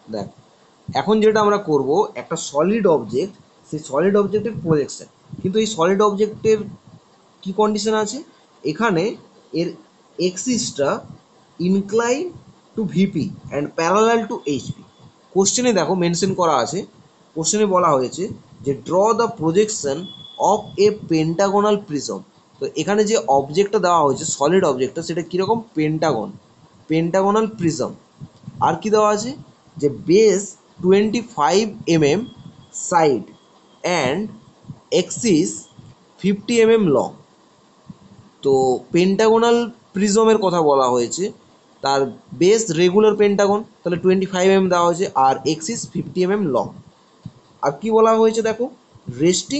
দেখ, এখন যেটা আমরা করব, একটা সলিড অবজেক্ট, সেই সলিড অবজেক্টের প্রজেকশন। কিন্তু এই সলিড অবজেক্টের কি কন্ডিশন আছে, এখানে এর এক্সিসটা incline to VP and parallel to HP. কোশ্চেনে দেখো মেনশন করা আছে, কোশ্চেনে বলা হয়েছে যে draw the projection of a pentagonal prism. তো এখানে যে অবজেক্টটা দেওয়া হয়েছে, সলিড অবজেক্টটা, সেটা কীরকম, পেন্টাগন, পেন্টাগোনাল প্রিজম। আর কি দেওয়া আছে, যে base 25 mm, side and axis 50 mm long. তো পেন্টাগোনাল প্রিজমের কথা বলা হয়েছে, তার বেস রেগুলার পেন্টাগন, তাহলে 25 mm দেওয়া হয়েছে, আর এক্সিস 50 mm লং। আর কি বলা হয়েছে দেখো, resting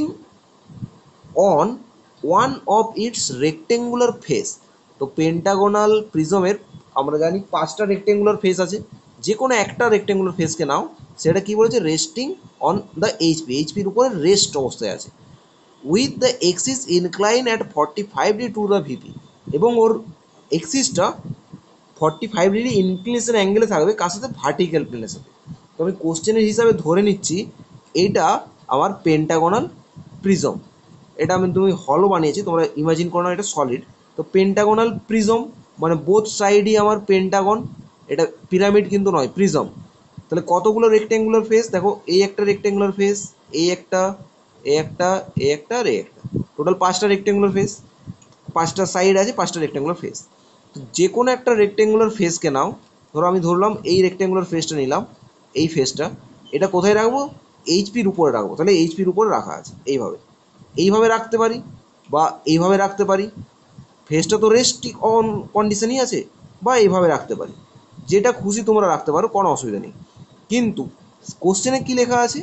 on one of its rectangular face. তো পেন্টাগোনাল প্রিজমের আমরা জানি 5টা রেক্টেঙ্গুলার ফেস আছে, যে কোনো একটা রেক্টেঙ্গুলার ফেসকে নাও, সেটা কি বলেছে, রেস্টিং অন দ্য এইচপি, এইচপির উপরে রেস্ট অবস্থায় আছে, with the axis incline at 45 degree to the VP, এবং ওর এক্সিসটা 45 ডিগ্রি ইনক্লিনেশন অ্যাঙ্গেলে থাকবে, কার সাথে, ভার্টিক্যাল প্লেনের সাথে। তো আমি কোশ্চেনের হিসাবে ধরে নিচ্ছি এইটা আমার পেন্টাগোনাল প্রিজম। এটা আমি, তুমি হলও বানিয়েছি, তোমরা ইমাজিন করো না এটা সলিড। তো পেন্টাগোনাল প্রিজম মানে বোথ সাইডই আমার পেন্টাগন, এটা পিরামিড কিন্তু নয়, প্রিজম। তাহলে কতগুলো রেক্টেঙ্গুলার ফেস দেখো, এই একটা রেক্টেঙ্গুলার ফেস, এই একটা, এই একটা, এই একটা, আর এই একটা, টোটাল 5টা রেক্টেঙ্গুলার ফেস, 5টা সাইড আছে, 5টা রেক্টেঙ্গুলার ফেস। তো যে কোনো একটা রেক্টেঙ্গুলার ফেসকে নাও, ধরো আমি ধরলাম এই রেক্টেঙ্গুলার ফেসটা নিলাম, এই ফেসটা, এটা কোথায় রাখবো, এইচপির উপরে রাখবো, তাহলে এইচপির উপরে রাখা আছে, এইভাবে, এইভাবে রাখতে পারি বা এইভাবে রাখতে পারি। ফেসটা তো রেস্ট অন কন্ডিশনই আছে, বা এইভাবে রাখতে পারি, যেটা খুশি তোমরা রাখতে পারো, কোনো অসুবিধা নেই। কিন্তু কোশ্চেনে কি লেখা আছে,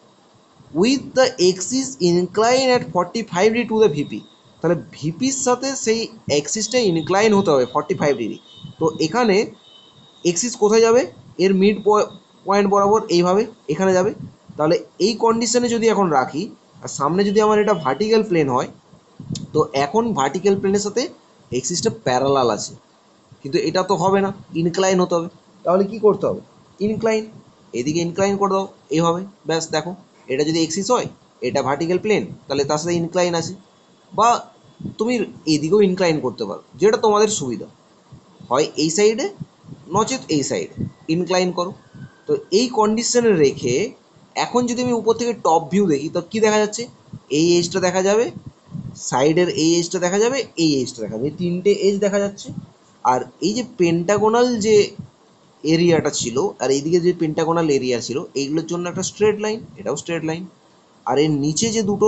with the axis incline at 45 degree to the VP. তাহলে ভিপির সাথে সেই এক্সিসটা ইনক্লাইন হতে হবে 45 ডিগ্রি। তো এখানে এক্সিস কোথায় যাবে, এর মিড পয়েন্ট বরাবর এইভাবে এখানে যাবে। তাহলে এই কন্ডিশনে যদি এখন রাখি, আর সামনে যদি আমার এটা ভার্টিক্যাল প্লেন হয়, তো এখন ভার্টিক্যাল প্লেনের সাথে এক্সিসটা প্যারালাল আছে, কিন্তু এটা তো হবে না, ইনক্লাইন হতে হবে। তাহলে কি করতে হবে, ইনক্লাইন, এদিকে ইনক্লাইন করে দাও এইভাবে, ব্যাস দেখো, এটা যদি এক্সিস হয়, এটা ভার্টিক্যাল প্লেন, তাহলে তার সাথে ইনক্লাইন আছে। বা তুমি এদিকেও ইনক্লাইন করতে পারো, যেটা তোমাদের সুবিধা হয়, এই সাইডে নচেত এই সাইডে ইনক্লাইন করো। তো এই কন্ডিশনে রেখে এখন যদি আমি উপর থেকে টপ ভিউ দেখি, তো কি দেখা যাচ্ছে, এই এজটা দেখা যাবে, সাইডের এই এজটা দেখা যাবে, এই এজটা দেখা যাবে, এই 3টে এজ দেখা যাচ্ছে। আর এই যে পেন্টাগোনাল যে এরিয়াটা ছিল, আর এইদিকে যে পেন্টাগোনাল এরিয়া ছিল, এইগুলোর জন্য একটা স্ট্রেট লাইন, এটাও স্ট্রেট লাইন। আর এর নিচে যে দুটো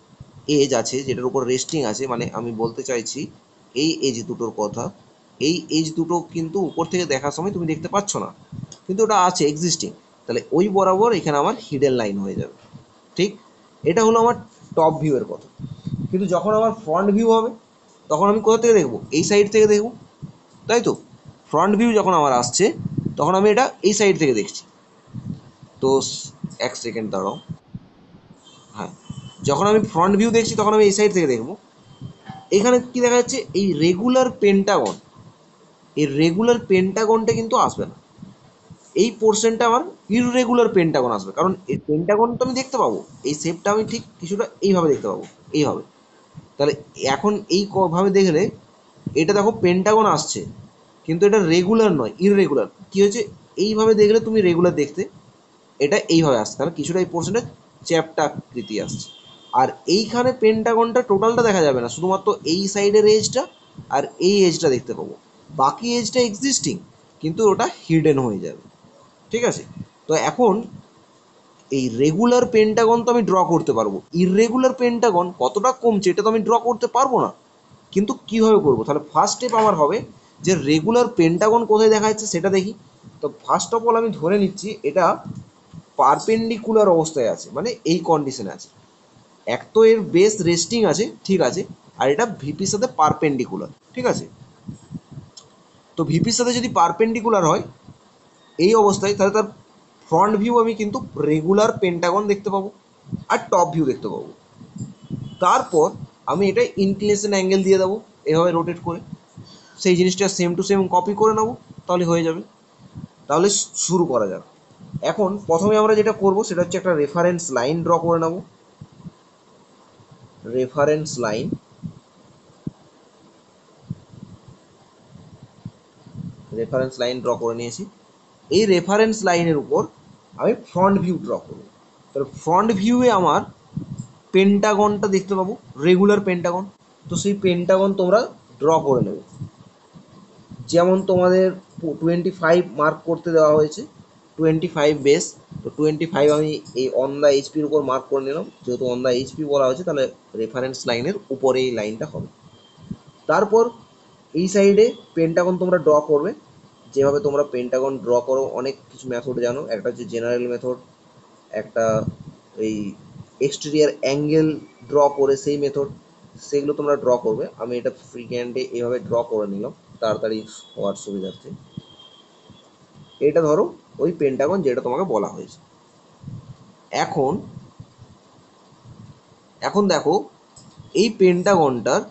এজ আছে, যেটার উপর রেস্টিং আছে, মানে আমি বলতে চাইছি এই এজ দুটোর কথা, এই এজ দুটো কিন্তু উপর থেকে দেখার সময় তুমি দেখতে পাচ্ছ না, কিন্তু ওটা আছে এক্সিস্টিং। তাহলে ওই বরাবর এখানে আমার হিডেন লাইন হয়ে যাবে, ঠিক। এটা হলো আমার টপ ভিউয়ের কথা। কিন্তু যখন আমার ফ্রন্ট ভিউ হবে, তখন আমি কোথা থেকে দেখবো, এই সাইড থেকে দেখবো, তাই তো। ফ্রন্ট ভিউ যখন আমার আসছে, তখন আমি এটা এই সাইড থেকে দেখছি। তো এক সেকেন্ড দাঁড়াও, হ্যাঁ, যখন আমি ফ্রন্ট ভিউ দেখছি, তখন আমি এই সাইড থেকে দেখবো। এখানে কি দেখা যাচ্ছে, এই রেগুলার পেন্টাগন, এই রেগুলার পেন্টাগনটা কিন্তু আসবে না, এই পোর্শনটা আমার ইররেগুলার পেন্টাগন আসবে, কারণ এই পেন্টাগন তো আমি দেখতে পাবো, এই শেপটা আমি ঠিক কিছুটা এইভাবে দেখতে পাবো, এইভাবে। তাহলে এখন এই ভাবে দেখলে, এটা দেখো পেন্টাগন আসছে, কিন্তু এটা রেগুলার নয়, ইররেগুলার। কি হয়েছে, এইভাবে দেখলে তুমি রেগুলার দেখতে, এটা এইভাবে আসছে, তাহলে কিছুটা এই পোর্শনটা চ্যাপ্টা আকৃতি আসছে। আর এইখানে পেন্টাগনটা টোটালটা দেখা যাবে না, শুধুমাত্র এই সাইডের এজটা আর এই এজটা দেখতে পাবো, বাকি এজটা এক্সিস্টিং, কিন্তু ওটা হিডেন হয়ে যাবে, ঠিক আছে। তো এখন এই রেগুলার পেন্টাগন তো আমি ড্র করতে পারবো, ইররেগুলার পেন্টাগন কতটা কমছে এটা তো আমি ড্র করতে পারবো না। কিন্তু কীভাবে করবো, তাহলে ফার্স্ট স্টেপ আমার হবে যে রেগুলার পেন্টাগন কোথায় দেখা যাচ্ছে সেটা দেখি। তো ফার্স্ট অফ অল আমি ধরে নিচ্ছি এটা পারপেন্ডিকুলার অবস্থায় আছে, মানে এই কন্ডিশনে আছে। এক তো এর বেস রেস্টিং আছে, ঠিক আছে, আর এটা ভিপির সাথে পারপেন্ডিকুলার, ঠিক আছে। তো ভিপির সাথে যদি পারপেন্ডিকুলার হয় এই অবস্থায়, তাহলে তার ফ্রন্ট ভিউ আমি কিন্তু রেগুলার পেন্টাগন দেখতে পাবো, আর টপ ভিউ দেখতে পাবো। তারপর আমি এটা ইনক্লিনেশন অ্যাঙ্গেল দিয়ে দেবো, এভাবে রোটেট করে, সেই জিনিসটা সেম টু সেম কপি করে নেবো, তাহলে হয়ে যাবে। তাহলে শুরু করা যাক। এখন প্রথমে আমরা যেটা করব সেটা হচ্ছে একটা রেফারেন্স লাইন ড্র করে নেব। Reference line, reference line draw করে নিয়েছি। এই রেফারেন্স লাইনের উপর আমি ফ্রন্ট ভিউ ড্র করব। তাহলে ফ্রন্ট ভিউয়ে আমার পেন্টাগনটা দেখতে পাবো, রেগুলার পেন্টাগন। তো সেই পেন্টাগন তোমরা ড্র করে নেবে। যেমন তোমাদের 25 মার্ক করতে দেওয়া হয়েছে, 25 বেস। তো 25 আমি এই অন দ্য এইচপির উপর মার্ক করে নিলাম, যেহেতু অন দ্য এইচপি বলা হয়েছে তাহলে রেফারেন্স লাইনের উপরে এই লাইনটা হবে। তারপর এই সাইডে পেন্টাগন তোমরা ড্র করবে। যেভাবে তোমরা পেন্টাগন ড্র করো অনেক কিছু মেথড জানো, একটা হচ্ছে জেনারেল মেথড, একটা এই এক্সটেরিয়ার অ্যাঙ্গেল ড্র করে সেই মেথড, সেগুলো তোমরা ড্র করবে। আমি এটা ফ্রি হ্যান্ডে এভাবে ড্র করে নিলাম তাড়াতাড়ি হওয়ার সুবিধার্থে। এটা ধরো ওই পেন্টাগন যেটা তোমাকে বলা হয়েছে। এখন এখন দেখো এই পেন্টাগনটার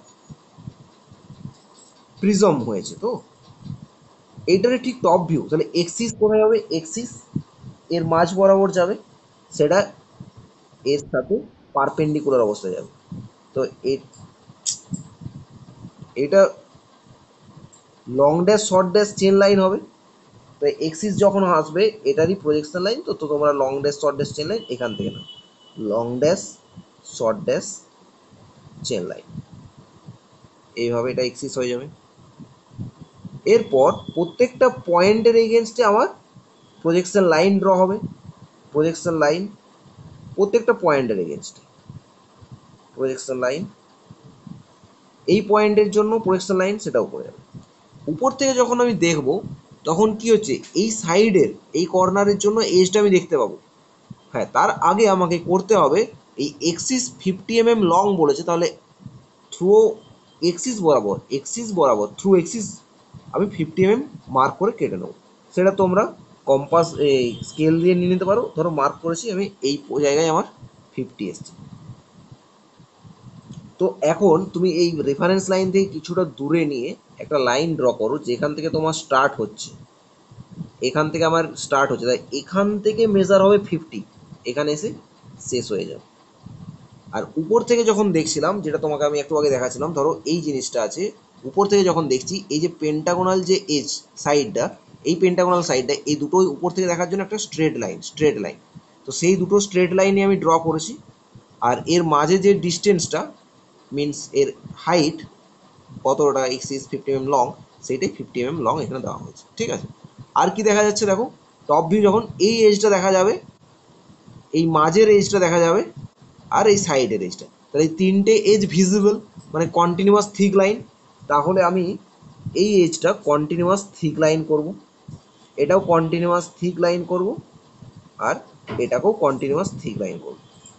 প্রিজম হয়েছে, তো এইটার ঠিক টপ ভিউ, তাহলে এক্সিস কোথায় যাবে? এক্সিস এর মাঝ বরাবর যাবে, সেটা এর সাথে পারপেন্ডিকুলার অবস্থায় যাবে। তো এটা long dash short dash chain line হবে। তো এক্সিস যখন আসবে এটারই প্রজেকশন লাইন, তো তোমরা long dash short dash chain line এখান থেকে না, long dash short dash chain line, এইভাবে এটা এক্সিস হয়ে যাবে। এরপর প্রত্যেকটা পয়েন্টের এগেনস্টে আমার প্রজেকশন লাইন ড্র হবে। প্রজেকশন লাইন প্রত্যেকটা পয়েন্টের এগেনস্টে প্রজেকশন লাইন, এই পয়েন্টের জন্য প্রজেকশন লাইন সেটাও করে যাবে। উপর থেকে যখন আমি দেখব তখন কি হচ্ছে, এই সাইডের এই কর্নারের জন্য এজটা আমি দেখতে পাবো। হ্যাঁ, তার আগে আমাকে করতে হবে এই এক্সিস 50 mm লং বলেছে, তাহলে থ্রু এক্সিস বরাবর থ্রু এক্সিস আমি 50 mm মার্ক করে কেটে নেবো। সেটা তোমরা কম্পাস এই স্কেল দিয়ে নিয়ে নিতে পারো। ধরো মার্ক করেছি আমি এই জায়গায় আমার 50 এসছে। তো এখন তুমি এই রেফারেন্স লাইন থেকে কিছুটা দূরে নিয়ে একটা লাইন ড্র করো যেখান থেকে তোমার স্টার্ট হচ্ছে। এখান থেকে আমার স্টার্ট হচ্ছে, তাই এখান থেকে মেজার হবে 50, এখানে এসে শেষ হয়ে যাবে। আর উপর থেকে যখন দেখছিলাম, যেটা তোমাকে আমি একটু আগে দেখাচ্ছিলাম, ধরো এই জিনিসটা আছে, উপর থেকে যখন দেখছি এই যে পেন্টাগোনাল যে এজ সাইডটা, এই পেন্টাগোনাল সাইডটা, এই দুটোই উপর থেকে দেখার জন্য একটা স্ট্রেট লাইন। তো সেই দুটো স্ট্রেট লাইনই আমি ড্র করেছি। আর এর মাঝে যে ডিস্টেন্সটা মিনস এর হাইট কতটা, এক্সিস 50 mm লং, সেইটাই 50 mm লং এখানে দেওয়া হয়েছে। ঠিক আছে, আর কি দেখা যাচ্ছে দেখো, টপ ভিউ যখন এই এজটা দেখা যাবে, এই মাঝের এজটা দেখা যাবে, আর এই সাইডের এজটা, তাহলে এই তিনটে এজ ভিজিবল, মানে কন্টিনিউয়াস থিক লাইন। তাহলে আমি এই এজটা কন্টিনিউয়াস থিক লাইন করব, এটাও কন্টিনিউয়াস থিক লাইন করব, আর এটাকেও কন্টিনিউয়াস থিক লাইন করব।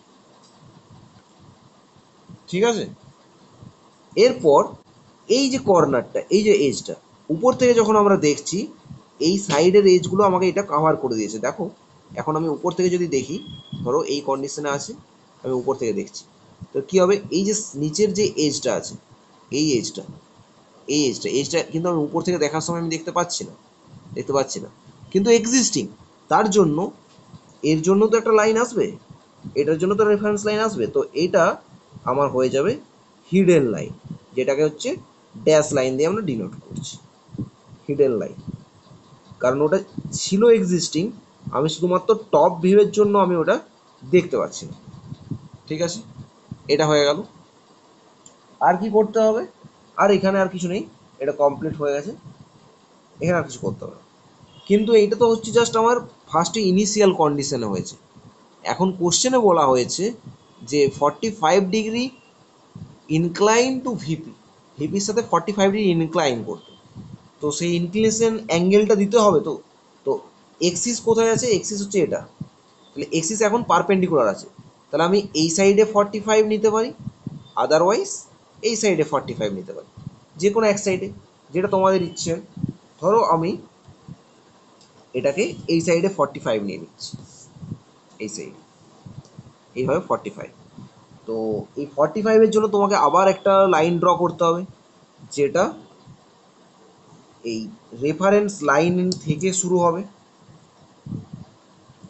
ঠিক আছে, এরপর এই যে কর্নারটা, এই যে এজটা উপর থেকে যখন আমরা দেখছি, এই সাইডের এজগুলো আমাকে এটা কাভার করে দিয়েছে। দেখো এখন আমি উপর থেকে যদি দেখি, ধরো এই কন্ডিশনে আছে, আমি উপর থেকে দেখছি, তো কি হবে, এই যে নিচের যে এজটা আছে, এই এজটা এজটা কিন্তু আমি উপর থেকে দেখার সময় আমি দেখতে পাচ্ছি না, কিন্তু এক্সিস্টিং। তার জন্য এর জন্য তো একটা লাইন আসবে, এটার জন্য তো রেফারেন্স লাইন আসবে। তো এটা আমার হয়ে যাবে হিডেন লাইন, যেটাকে হচ্ছে ড্যাশ লাইন দিয়ে আমরা ডিনোট করছি, হিডেন লাইন। কারণ ওটা ছিল এক্সিস্টিং, আমি শুধুমাত্র টপ ভিউয়ের জন্য আমি ওটা দেখতে পাচ্ছি না। ঠিক আছে, এটা হয়ে গেল। আর কি করতে হবে? আর এখানে আর কিছু নেই, এটা কমপ্লিট হয়ে গেছে, এখানে আর কিছু করতে হবে না। কিন্তু এইটা তো হচ্ছে জাস্ট আমার ফার্স্টে ইনিশিয়াল কন্ডিশনে হয়েছে। এখন কোশ্চেনে বলা হয়েছে যে 45 ডিগ্রি ইনক্লাইন টু ভিপি, ভিপির সাথে 45 ডিগ্রি ইনক্লাইন করতে, তো সেই ইনক্লিনেশন অ্যাঙ্গেলটা দিতে হবে। তো তো এক্সিস কোথায় আছে? এক্সিস হচ্ছে এটা, তাহলে এক্সিস এখন পারপেন্ডিকুলার আছে, তাহলে আমি এই সাইডে 45 নিতে পারি, আদারওয়াইজ এই সাইডে 45 নিতে পারি, যে কোনো এক সাইডে, যেটা তোমাদের ইচ্ছে। ধরো আমি এটাকে এই সাইডে 45 নিয়ে নিচ্ছি, এই সাইডে এইভাবে 45। তো এই 45-এর জন্য তোমাকে আবার একটা লাইন ড্র করতে হবে, যেটা এই রেফারেন্স লাইন থেকে শুরু হবে।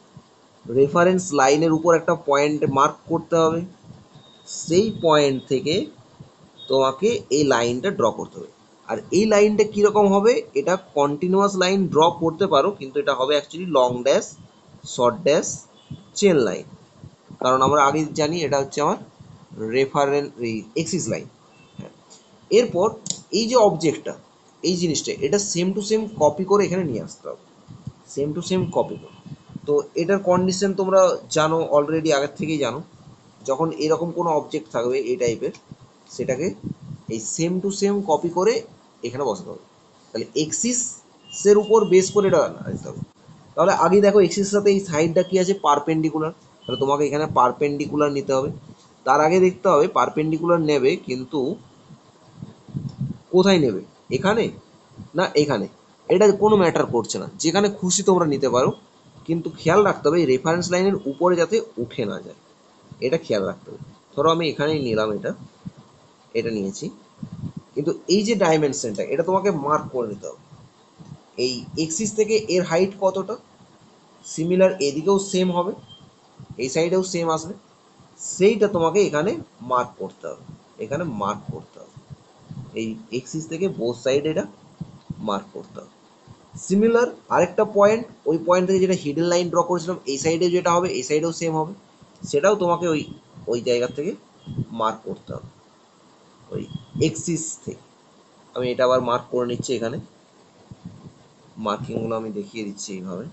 রেফারেন্স লাইনের উপর একটা পয়েন্ট মার্ক করতে হবে, সেই পয়েন্ট থেকে তোমাকে এই লাইনটা ড্র করতে হবে। আর এই লাইনটা কীরকম হবে, এটা কন্টিনিউয়াস লাইন ড্র করতে পারো, কিন্তু এটা হবে actually long dash, short dash, chain line. কারণ আমরা আগে জানি এটা হচ্ছে আমার রেফারেন্স এই এক্সিস লাইন। হ্যাঁ, এরপর এই যে অবজেক্টটা, এই জিনিসটা, এটা সেম টু সেম কপি করে এখানে নিয়ে আসতে হবে, সেম টু সেম কপি করে। তো এটার কন্ডিশন তোমরা জানো, অলরেডি আগের থেকেই জানো, যখন এরকম কোনো অবজেক্ট থাকবে এই টাইপের, সেটাকে এই সেম টু সেম কপি করে এখানে বসাতে হবে। তাহলে এক্সিসের উপর বেস করে এটা আসতে হবে। তাহলে আগে দেখো এক্সিসের সাথে এই সাইডটা কি আছে, পারপেন্ডিকুলার, তাহলে তোমাকে এখানে পারপেন্ডিকুলার নিতে হবে। তার আগে দেখতে হবে পারপেন্ডিকুলার নেবে, কিন্তু কোথায় নেবে, এখানে না এখানে, এটা কোনো ম্যাটার করছে না, যেখানে খুশি তোমরা নিতে পারো, কিন্তু খেয়াল রাখতে হবে এই রেফারেন্স লাইনের উপরে যাতে উঠে না যায়, এটা খেয়াল রাখতে হবে। ধরো আমি এখানেই নিলাম, এটা নিয়েছি, কিন্তু এই যে ডাইমেনশনটা, এটা তোমাকে মার্ক করে নিতে হবে। এই এক্সিস থেকে এর হাইট কতটা, সিমিলার এদিকেও সেম হবে, এই সাইডেও সেম আসবে, সেইটা তোমাকে এখানে মার্ক করতে হবে, এখানে মার্ক করতে হবে, এই এক্সিস থেকে বোথ সাইড এটা মার্ক করতে হবে। সিমিলার আরেকটা পয়েন্ট, ওই পয়েন্ট থেকে যেটা হিডেন লাইন ড্র করেছিলাম, এই সাইডে যেটা হবে এই সাইডেও সেম হবে, সেটাও তোমাকে ওই ওই জায়গা থেকে মার্ক করতে হবে, ওই এক্সিস থেকে। আমি এটা আবার মার্ক করে নিচ্ছি, এখানে মার্কিংগুলো আমি দেখিয়ে দিচ্ছি এইভাবে,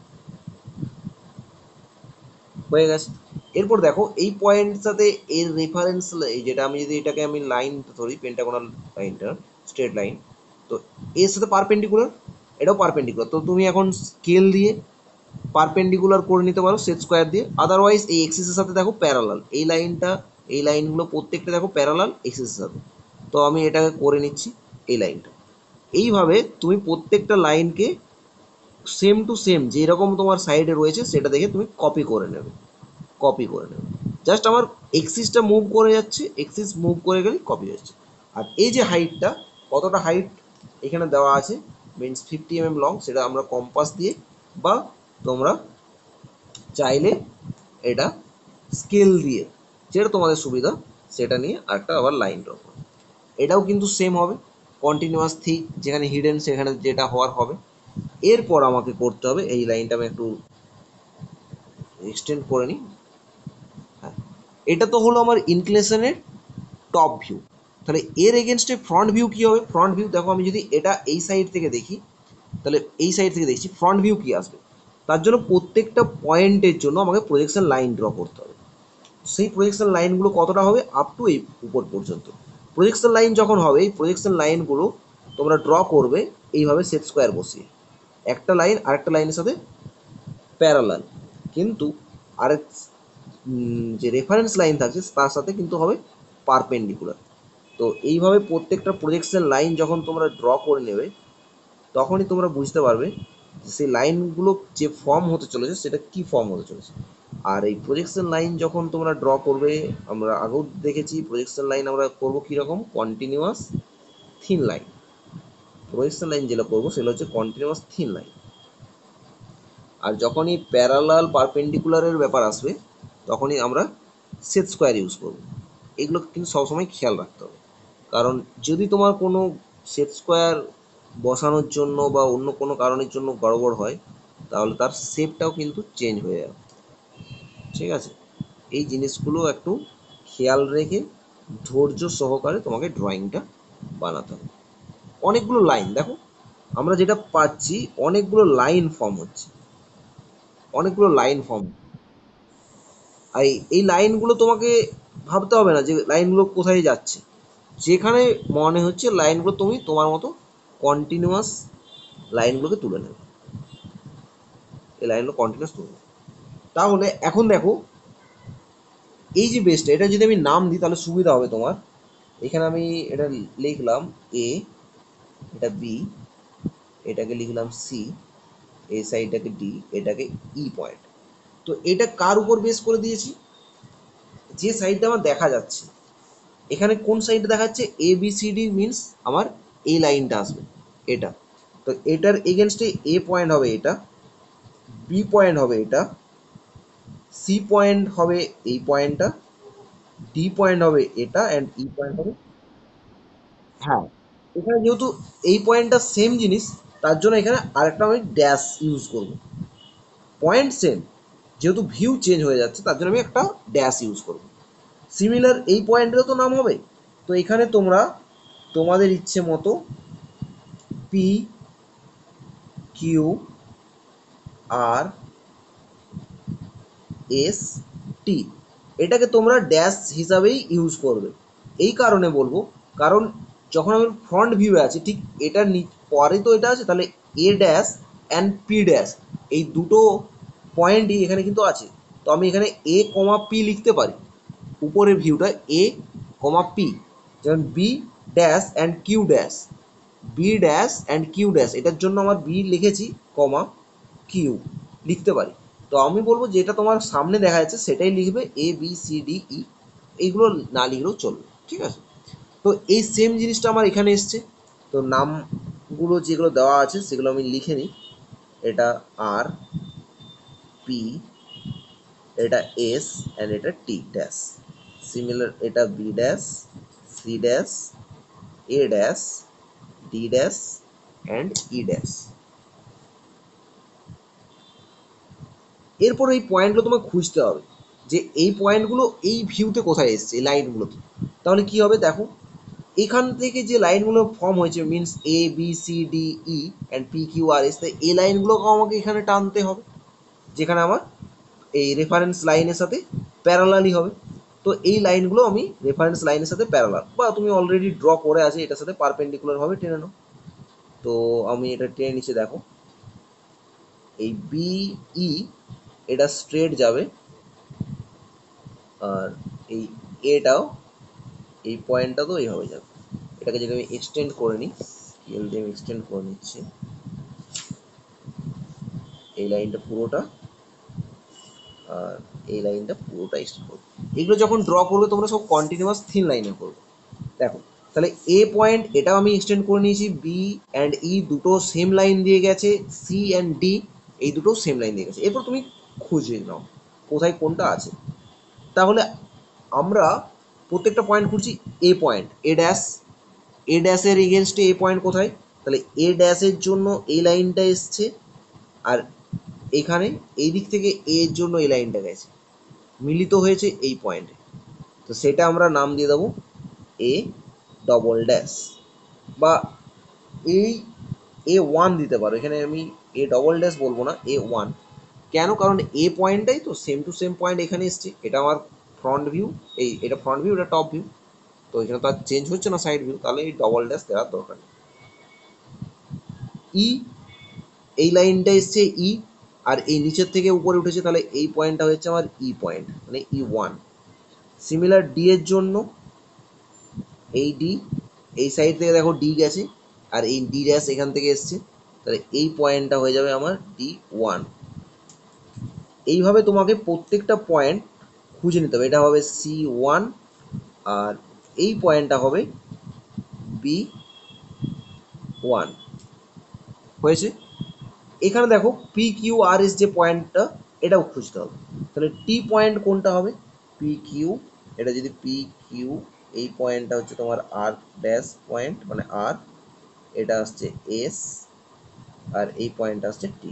হয়ে গেছে। এরপর দেখো এই পয়েন্টের সাথে এর রেফারেন্স, এই যেটা আমি যদি এটাকে আমি লাইন ধরি, পেন্টাগোনাল লাইনটা, স্ট্রেট লাইন, তো এর সাথে পারপেন্ডিকুলার, এটাও পারপেন্ডিকুলার, তো তুমি এখন স্কেল দিয়ে পারপেন্ডিকুলার করে নিতে পারো সেট স্কোয়ার দিয়ে। আদারওয়াইজ এই এক্সিসের সাথে দেখো প্যারালাল, এই লাইনটা, এই লাইনগুলো প্রত্যেকটা দেখো প্যারালাল এক্সিসের সাথে, তো আমি এটাকে করে নিচ্ছি এই লাইনটা। এইভাবে তুমি প্রত্যেকটা লাইনকে সেম টু সেম যেরকম তোমার সাইডে রয়েছে সেটা দেখে তুমি কপি করে নেবে, কপি করে নেবে। জাস্ট আমার এক্সিসটা মুভ করে যাচ্ছে, এক্সিস মুভ করে গেলেই কপি হচ্ছে। আর এই যে হাইটটা, কতটা হাইট এখানে দেওয়া আছে, মিনস 50 mm লং, সেটা আমরা কম্পাস দিয়ে, বা তোমরা চাইলে এটা স্কেল দিয়ে, যেটা তোমাদের সুবিধা সেটা নিয়ে আরেকটা আবার লাইন ড্র করো। এটাও কিন্তু সেম হবে, কন্টিনিউয়াস থিক, যেখানে হিডেন সেখানে যেটা হওয়ার হবে। এরপর আমাকে করতে হবে, এই লাইনটা আমি একটু এক্সটেন্ড করে নিই। হ্যাঁ, এটা তো হলো আমার ইনক্লিনেশনের টপ ভিউ। তাহলে এর এগেনস্টে ফ্রন্ট ভিউ কী হবে, ফ্রন্ট ভিউ দেখো, আমি যদি এটা এই সাইড থেকে দেখি, তাহলে এই সাইড থেকে দেখছি ফ্রন্ট ভিউ কী আসবে, তার জন্য প্রত্যেকটা পয়েন্টের জন্য আমাকে প্রজেকশন লাইন ড্র করতে হবে। সেই প্রজেকশন লাইনগুলো কতটা হবে, আপ টু এই উপর পর্যন্ত। প্রজেকশন লাইন যখন হবে, এই প্রজেকশন লাইনগুলো তোমরা ড্র করবে এইভাবে সেট স্কোয়ার বসিয়ে, একটা লাইন আরেকটা লাইনের সাথে প্যারালাল, কিন্তু আরেক যে রেফারেন্স লাইন থাকছে তার সাথে কিন্তু হবে পারপেন্ডিকুলার। তো এইভাবে প্রত্যেকটা প্রজেকশন লাইন যখন তোমরা ড্র করে নেবে, তখনই তোমরা বুঝতে পারবে যে সেই লাইনগুলো যে ফর্ম হতে চলেছে সেটা কি ফর্ম হতে চলেছে। আর এই প্রজেকশন লাইন যখন তোমরা ড্র করবে, আমরা আগেও দেখেছি প্রজেকশন লাইন আমরা করবো কীরকম, continuous thin line. Projection line যেটা করবো সেটা হচ্ছে কন্টিনিউয়াস থিন লাইন। আর যখনই প্যারালাল পারপেন্ডিকুলারের ব্যাপার আসবে, তখনই আমরা সেট স্কোয়ার ইউজ করবো। এগুলো কিন্তু সবসময় খেয়াল রাখতে হবে, কারণ যদি তোমার কোনো সেট স্কোয়ার বসানোর জন্য বা অন্য কোনো কারণের জন্য গড়বড় হয়, তাহলে তার শেপটাও কিন্তু চেঞ্জ হয়ে যাবে। ঠিক আছে, এই জিনিসগুলো একটু খেয়াল রেখে ধৈর্য সহকারে তোমাকে ড্রয়িংটা বানাতে হবে। অনেকগুলো লাইন দেখো, আমরা যেটা পাচ্ছি অনেকগুলো লাইন ফর্ম হচ্ছে, অনেকগুলো লাইন ফর্ম। আর এই লাইনগুলো তোমাকে ভাবতে হবে না যে লাইনগুলো কোথায় যাচ্ছে, যেখানে মনে হচ্ছে লাইনগুলো তুমি তোমার মতো কন্টিনিউয়াস লাইনগুলোকে তুলে নেবে, এই লাইনগুলো কন্টিনিউয়াস তুলে নেবে। তাহলে এখন দেখো এই যে বেসটা, এটা যদি আমি নাম দিই তাহলে সুবিধা হবে তোমার। এখানে আমি এটা লিখলাম এ, এটা বি, এটাকে লিখলাম সি, এই সাইডটাকে ডি, এটাকে ই পয়েন্ট। তো এটা কার উপর বেস করে দিয়েছি, যে সাইডটা আমার দেখা যাচ্ছে, এখানে কোন সাইডটা দেখাচ্ছে, A B C D, means আমার এই লাইনটা আসবে এটা। তো এটার এগেনস্টে এ পয়েন্ট হবে এটা, বি পয়েন্ট হবে এটা, সি পয়েন্ট হবে এই পয়েন্টটা, ডি পয়েন্ট হবে এটা, অ্যান্ড ই পয়েন্ট হবে, হ্যাঁ, এখানে যেহেতু এই পয়েন্টটা সেম জিনিস, তার জন্য এখানে আরেকটা আমি ড্যাশ ইউজ করব। পয়েন্ট সেম, যেহেতু ভিউ চেঞ্জ হয়ে যাচ্ছে তার জন্য আমি একটা ড্যাশ ইউজ করব। সিমিলার এই পয়েন্টেরও তো নাম হবে। তো এখানে তোমরা তোমাদের ইচ্ছে মতো পি কিউ আর এস টি এটাকে তোমরা ড্যাশ হিসাবেই ইউজ করবে। এই কারণে বলবো, কারণ যখন আমি ফ্রন্ট ভিউ আছে ঠিক এটার পরে তো এটা আছে, তাহলে A dash and P dash এই দুটো পয়েন্টই এখানে কিন্তু আছে। তো আমি এখানে এ কমা পি লিখতে পারি, উপরের ভিউটা এ কমা পি, যেমন B dash and Q dash, B dash and Q dash, এটার জন্য আমার বি লিখেছি কমা কিউ লিখতে পারি। তো আমি বলবো যেটা তোমার সামনে দেখা যাচ্ছে সেটাই লিখবে, A B C D E, এইগুলো না লিখলেও চলবে, ঠিক আছে। তো এই সেম জিনিসটা আমার এখানে এসছে। তো নামগুলো যেগুলো দেওয়া আছে সেগুলো আমি লিখে নিই। এটা আর, পি, এটা এস অ্যান্ড এটা টি ড্যাশ। সিমিলার এটা B dash, C dash, A dash, D dash and E dash. এরপর এই পয়েন্টগুলো তোমাকে খুঁজতে হবে যে এই পয়েন্টগুলো এই ভিউতে কোথায় এসছে, এই লাইনগুলোতে। তাহলে কি হবে দেখো, এখান থেকে যে লাইনগুলো ফর্ম হয়েছে means A B C D E and P Q R S, তাই এই লাইনগুলোকে আমাকে এখানে টানতে হবে, যেখানে আমার এই রেফারেন্স লাইনের সাথে প্যারালালি হবে। তো এই লাইনগুলো আমি রেফারেন্স লাইনের সাথে প্যারালাল, বা তুমি অলরেডি ড্র করে আছে এটার সাথে পারপেন্ডিকুলার ভাবে টেনে নাও। তো আমি এটা টেনে নিচে দেখো, এই বি ই এটা স্ট্রেট যাবে, আর এই এটাও এই পয়েন্টটা তো এইভাবে যাবে। এটাকে যদি আমি এক্সটেন্ড করে নিই, স্কেল দিয়ে আমি এক্সটেন্ড করে নিচ্ছি এই লাইনটা পুরোটা, আর এই লাইনটা পুরোটা এক্সটেন্ড করবো। এগুলো যখন ড্র করবে তোমরা সব কন্টিনিউয়াস থিন লাইনে করবে। দেখো, তাহলে এ পয়েন্ট এটাও আমি এক্সটেন্ড করে নিয়েছি, বি অ্যান্ড ই দুটো সেম লাইন দিয়ে গেছে, সি অ্যান্ড ডি এই দুটো সেম লাইন দিয়ে গেছে। এরপর তুমি খুঁজে নাও কোথায় কোনটা আছে। তাহলে আমরা প্রত্যেকটা পয়েন্ট খুঁজছি। এ পয়েন্ট এ ড্যাশ, এ ড্যাশের এগেনস্টে এ পয়েন্ট কোথায়, তাহলে এ ড্যাশের জন্য এই লাইনটা এসছে, আর এখানে এই দিক থেকে এর জন্য এই লাইনটা গেছে, মিলিত হয়েছে এই পয়েন্টে। তো সেটা আমরা নাম দিয়ে দেবো এ ডবল ড্যাশ, বা এই এ ওয়ান দিতে পারো, এখানে আমি এ ডবল ড্যাশ বলবো না, এ ওয়ান। কেন, কারণ এ পয়েন্টটাই তো সেম টু সেম পয়েন্ট এখানে এসছে, এটা আমার ফ্রন্ট ভিউ, এই এটা ফ্রন্ট ভিউ, এটা টপ ভিউ, তো এখানে তো আর চেঞ্জ হচ্ছে না সাইড ভিউ, তাহলে এই ডবল ড্যাশ দেওয়ার দরকার নেই। ই এই লাইনটা এসছে ই, আর এই নিচের থেকে উপরে উঠেছে, তাহলে এই পয়েন্টটা হচ্ছে আমার ই পয়েন্ট, মানে ই ওয়ান। সিমিলার ডি এর জন্য এই ডি, এই সাইড থেকে দেখো ডি গেছে, আর এই ডি ড্যাশ এখান থেকে এসছে, তাহলে এই পয়েন্টটা হয়ে যাবে আমার ডি ওয়ান। এইভাবে তোমাকে প্রত্যেকটা পয়েন্ট খুঁজে নিতে হবে। এটা হবে সি ওয়ান, আর এই পয়েন্টটা হবে বি ওয়ান। হয়েছে। এখানে দেখো পি কিউ আর এস যে পয়েন্টটা, এটাও খুঁজতে হবে। তাহলে টি পয়েন্ট কোনটা হবে, পি কিউ, এটা যদি পি কিউ, এই পয়েন্টটা হচ্ছে তোমার আর ড্যাশ পয়েন্ট মানে আর, এটা আসছে এস, আর এই পয়েন্টটা আসছে টি।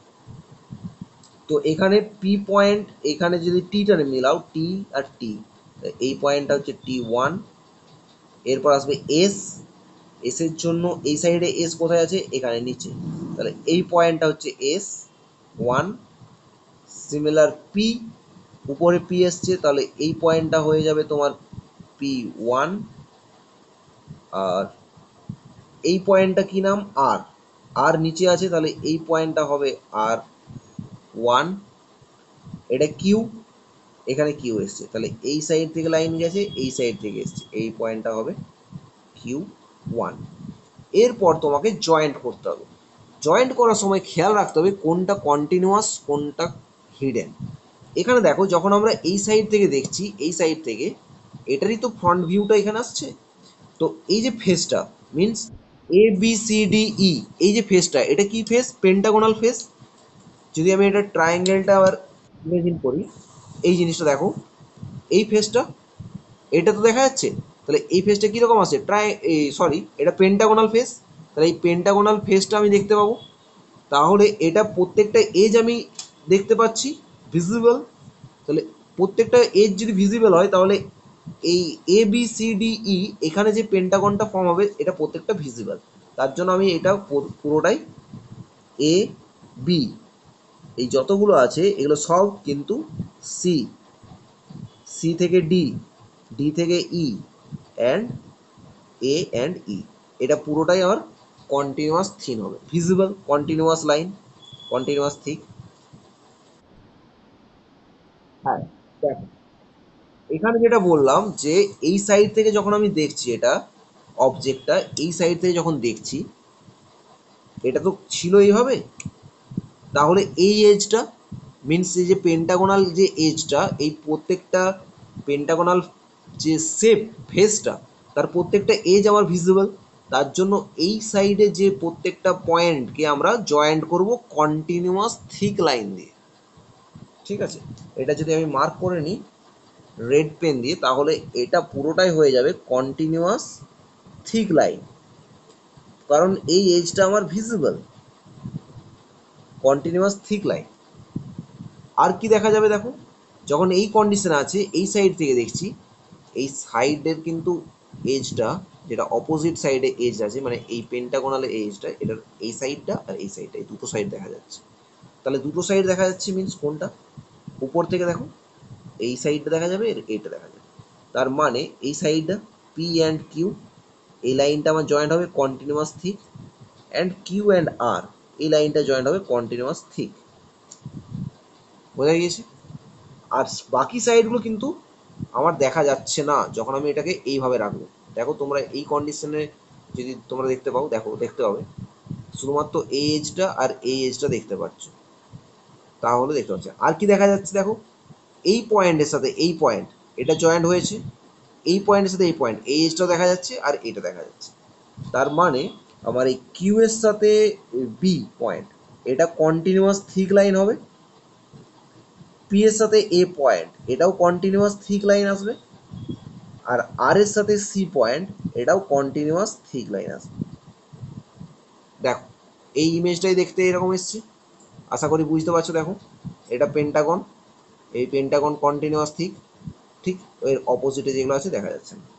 তো এখানে পি পয়েন্ট, এখানে যদি টিটা মিলাও টি আর টি, এই পয়েন্টটা হচ্ছে টি ওয়ান। এরপর আসবে এস, এস এর জন্য এই সাইডে এস কোথায় আছে, এখানে নিচে, তাহলে এই পয়েন্টটা হচ্ছে এস ওয়ান। সিমিলার পি, উপরে পি এসছে, তাহলে এই পয়েন্টটা হয়ে যাবে তোমার পি ওয়ান। আর এই পয়েন্টটা কি নাম, আর, আর নিচে আছে, তাহলে এই পয়েন্টটা হবে আর ওয়ান। এটা কিউ, এখানে কিউ এসছে, তাহলে এই সাইড থেকে লাইন গেছে, এই সাইড থেকে এসছে, এই পয়েন্টটা হবে কিউ ওয়ান। এরপর তোমাকে জয়েন্ট করতে হবে। জয়েন্ট করার সময় খেয়াল রাখতে হবে কোনটা কন্টিনিউয়াস কোনটা হিডেন। এখানে দেখো যখন আমরা এই সাইড থেকে দেখছি, এই সাইড থেকে এটারই তো ফ্রন্ট ভিউটা এখানে আসছে। তো এই যে ফেসটা means A B C D E, এই যে ফেসটা, এটা কি ফেস, পেন্টাগোনাল ফেস। যদি আমি এটা ট্রায়াঙ্গেলটা আবার ইমেজিন করি, এই জিনিসটা দেখো, এই ফেসটা, এটা তো দেখা যাচ্ছে, তাহলে এই ফেসটা কীরকম আছে, সরি, এটা পেন্টাগোনাল ফেস, তাহলে এই পেন্টাগোনাল ফেসটা আমি দেখতে পাবো। তাহলে এটা প্রত্যেকটা এজ আমি দেখতে পাচ্ছি ভিজিবল। তাহলে প্রত্যেকটা এজ যদি ভিজিবল হয় তাহলে এই A B C D E এখানে যে পেন্টাগনটা ফর্ম হবে এটা প্রত্যেকটা ভিজিবল। তার জন্য আমি এটা পুরোটাই এ বি, এই যতগুলো আছে এগুলো সব কিন্তু সি, সি থেকে ডি, ডি থেকে E, and A and E, এটা পুরোটাই আমার কন্টিনিউয়াস থিন হবে, visible continuous line, continuous thick. হ্যাঁ, দেখো এখানে যেটা বললাম যে এই সাইড থেকে যখন আমি দেখছি এটা অবজেক্টটা, এই সাইড থেকে যখন দেখছি এটা তো ছিল এইভাবে, তাহলে এই এজটা মিনস এই যে পেন্টাগোনাল যে এজটা, এই প্রত্যেকটা পেন্টাগোনাল যে শেপ ফেসটা, তার প্রত্যেকটা এজ আমার ভিজিবল। তার জন্য এই সাইডে যে প্রত্যেকটা পয়েন্টকে আমরা জয়েন্ট করব কন্টিনিউয়াস থিক লাইন দিয়ে। ঠিক আছে, এটা যদি আমি মার্ক করে নিই রেড পেন দিয়ে, তাহলে এটা পুরোটাই হয়ে যাবে কন্টিনিউয়াস থিক লাইন, কারণ এই এজটা আমার ভিজিবল, কন্টিনিউয়াস থিক লাইন। আর কি দেখা যাবে দেখো, যখন এই কন্ডিশন আছে এই সাইড থেকে দেখছি, এই সাইডের কিন্তু এজটা, যেটা অপোজিট সাইডে এজ আছে, মানে এই পেন্টাগোনাল এজটা, এটার এই সাইডটা আর এই সাইডটা, এই দুটো সাইড দেখা যাচ্ছে। তাহলে দুটো সাইড দেখা যাচ্ছে মিনস কোনটা, উপর থেকে দেখো এই সাইডটা দেখা যাবে, এর এইটা দেখা যাবে। তার মানে এই সাইডটা পি অ্যান্ড কিউ, এই লাইনটা আমার জয়েন্ট হবে continuous thick, and Q and R, এই লাইনটা জয়েন্ট হবে কন্টিনিউয়াস থিক। বোঝা গিয়েছে? আর বাকি সাইডগুলো কিন্তু আমার দেখা যাচ্ছে না যখন আমি এটাকে এইভাবে রাখবো। দেখো তোমরা এই কন্ডিশনে যদি তোমরা দেখতে পাও, দেখো দেখতে পাবে শুধুমাত্র এই এজটা আর এই এজটা দেখতে পাচ্ছ, তাহলে দেখতে পাচ্ছ। আর কি দেখা যাচ্ছে দেখো, এই পয়েন্টের সাথে এই পয়েন্ট এটা জয়েন্ট হয়েছে, এই পয়েন্টের সাথে এই পয়েন্ট, এই এজটাও দেখা যাচ্ছে আর এটা দেখা যাচ্ছে। তার মানে আমার এই কিউ এর সাথে বি পয়েন্ট, এটা কন্টিনিউয়াস থিক লাইন হবে। পি এর সাথে এ পয়েন্ট, এটাও কন্টিনিউয়াস থিক লাইন আসবে। আর আর এর সাথে সি পয়েন্ট, এটাও কন্টিনিউয়াস থিক লাইন আসবে। দেখো এই ইমেজটাই দেখতে এরকম এসছে, আশা করি বুঝতে পারছো। দেখো এটা পেন্টাগন, এই পেন্টাগন কন্টিনিউয়াস থিক, ঠিক এর অপোজিটে যেগুলো আছে দেখা যাচ্ছে না।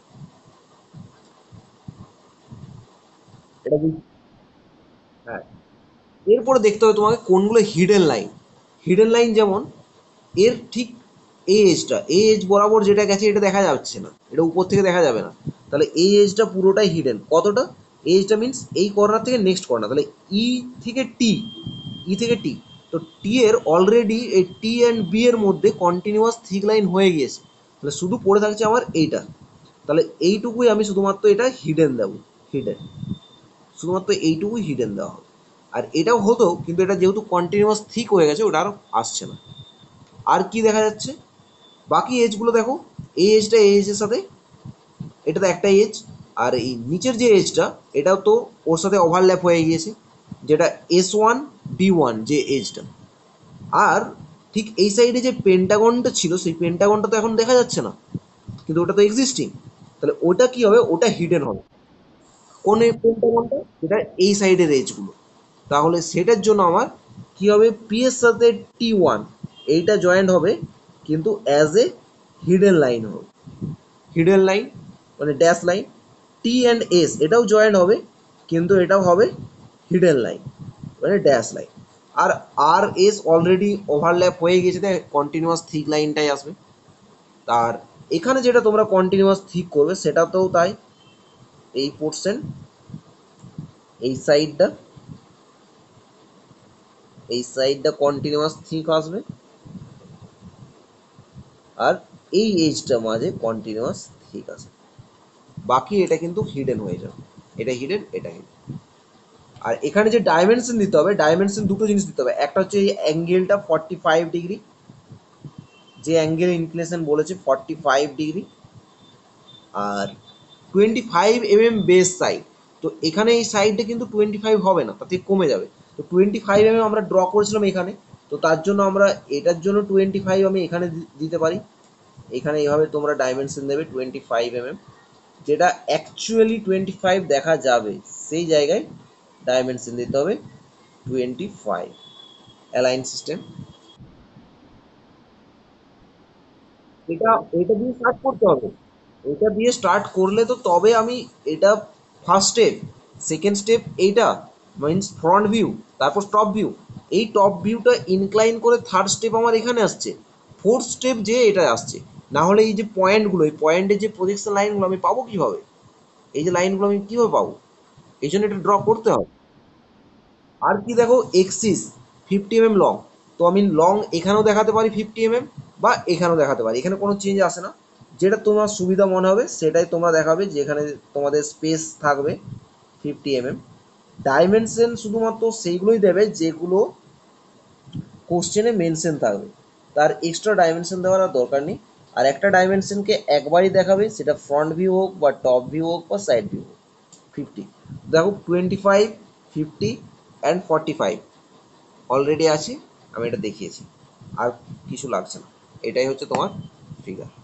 এটা হ্যাঁ, এরপরে দেখতে হবে তোমাকে কোনগুলো হিডেন লাইন। হিডেন লাইন যেমন এর ঠিক এই এজটা, এই এজ বরাবর যেটা গেছে এটা দেখা যাচ্ছে না, এটা উপর থেকে দেখা যাবে না, তাহলে এই এজটা পুরোটাই হিডেন। কতটা, এজটা মিনস এই কর্নার থেকে নেক্সট কর্নার, তাহলে ই থেকে টি, ই থেকে টি, তো টি এর অলরেডি এই টি অ্যান্ড বি এর মধ্যে কন্টিনিউয়াস থিক লাইন হয়ে গিয়েছে, তাহলে শুধু পড়ে থাকছে আমার এইটা। তাহলে এইটুকুই আমি শুধুমাত্র এটা হিডেন দেবো, হিডেন, শুধুমাত্র এইটুকুই হিডেন দেওয়া হবে। আর এটাও হতো কিন্তু এটা যেহেতু কন্টিনিউয়াস থিক হয়ে গেছে ওটা আর আসছে না। আর কি দেখা যাচ্ছে, বাকি এজগুলো দেখো, এই এজটা এই এজের সাথে, এটা তো একটা এজ, আর এই নিচের যে এজটা এটাও তো ওর সাথে ওভারল্যাপ হয়ে গিয়েছে, যেটা S1 D1 যে এজটা। আর ঠিক এই সাইডে যে পেন্টাগনটা ছিল সেই পেন্টাগনটা তো এখন দেখা যাচ্ছে না, কিন্তু ওটা তো এক্সিস্টিং, তাহলে ওটা কি হবে, ওটা হিডেন হবে। কোন এই পেন্টাগনটা, যেটা এই সাইডের এজগুলো, তাহলে সেটার জন্য আমার কি হবে, পি এর সাথে T1 এইটা জয়েন্ট হবে কিন্তু অ্যাজ এ হিডেন লাইন হবে, হিডেন লাইন মানে dash line. T and S এটাও জয়েন্ট হবে কিন্তু এটাও হবে হিডেন লাইন মানে ড্যাশ লাইন। আর আর এস অলরেডি ওভারল্যাপ হয়ে গেছে, তাই কন্টিনিউয়াস থিক লাইনটাই আসবে। আর এখানে যেটা তোমরা কন্টিনিউয়াস থিক করবে সেটাতেও তাই, এই পোর্শন, এই সাইডটা, এই সাইডটা কন্টিনিউয়াস থিক আসবে, আর এই এজটা মাঝে কন্টিনিউয়াস থিক আসবে। বাকি এটা কিন্তু হিডেন হয়ে যাবে, এটা হিডেন, এটা হিডেন। আর এখানে যে ডাইমেনশন দিতে হবে, ডাইমেনশন দুটো জিনিস দিতে হবে, একটা হচ্ছে এই অ্যাঙ্গেলটা 45 ডিগ্রি, যে অ্যাঙ্গেল ইনক্লিনেশন বলেছে 45 ডিগ্রি, আর 25 mm বেস সাইড। তো এখানে এই সাইডটা কিন্তু 25 হবে না, তাতে কমে যাবে। তো 25 mm আমরা ড্র করেছিলাম এখানে, তো তো তার জন্য আমরা এটার জন্য 25 আমি এখানে দিতে পারি। এখানে এইভাবে তোমরা ডাইমেনশন দেবে 25 mm, যেটা অ্যাকচুয়ালি 25 দেখা যাবে সেই জায়গায় ডাইমেনশন দিতে হবে 25। অ্যালাইন সিস্টেম, এটা এটা দিয়ে স্টার্ট করতে হবে। এটা দিয়ে স্টার্ট করলে তো তবে আমি এটা ফার্স্ট স্টেপ, সেকেন্ড স্টেপ এইটা মিনস ফ্রন্ট ভিউ, তারপর টপ ভিউ, এই টপ ভিউটা ইনক্লাইন করে থার্ড স্টেপ আমার এখানে আসছে, ফোর্থ স্টেপ যে এটা আসছে। না হলে এই যে পয়েন্টগুলো, এই পয়েন্টের যে প্রজেকশন লাইনগুলো আমি পাবো কিভাবে? এই যে লাইনগুলো আমি কিভাবে পাবো? এই জন্য এটা ড্র করতে হবে। আর কি দেখো, এক্সিস 50 mm লং, তো আমি লং এখানেও দেখাতে পারি 50 mm, বা এখানেও দেখাতে পারি, এখানে কোনো চেঞ্জ আসে না। যেটা তোমার সুবিধা মনে হবে সেটাই তোমরা দেখাবে, যেখানে তোমাদের স্পেস থাকবে 50 mm। ডাইমেনশন শুধুমাত্র সেইগুলোই দেবে যেগুলো কোশ্চেনে মেনশন থাকবে, তার এক্সট্রা ডাইমেনশন দেওয়ার আর দরকার নেই। আর একটা ডাইমেনশনকে একবারই দেখাবে, সেটা ফ্রন্ট ভিউ হোক বা টপ ভিউ হোক বা সাইড ভিউ হোক। 50, দেখো 25, 50 অ্যান্ড 45 অলরেডি আছে, আমি এটা দেখিয়েছি, আর কিছু লাগছে না। এটাই হচ্ছে তোমার ফিগার।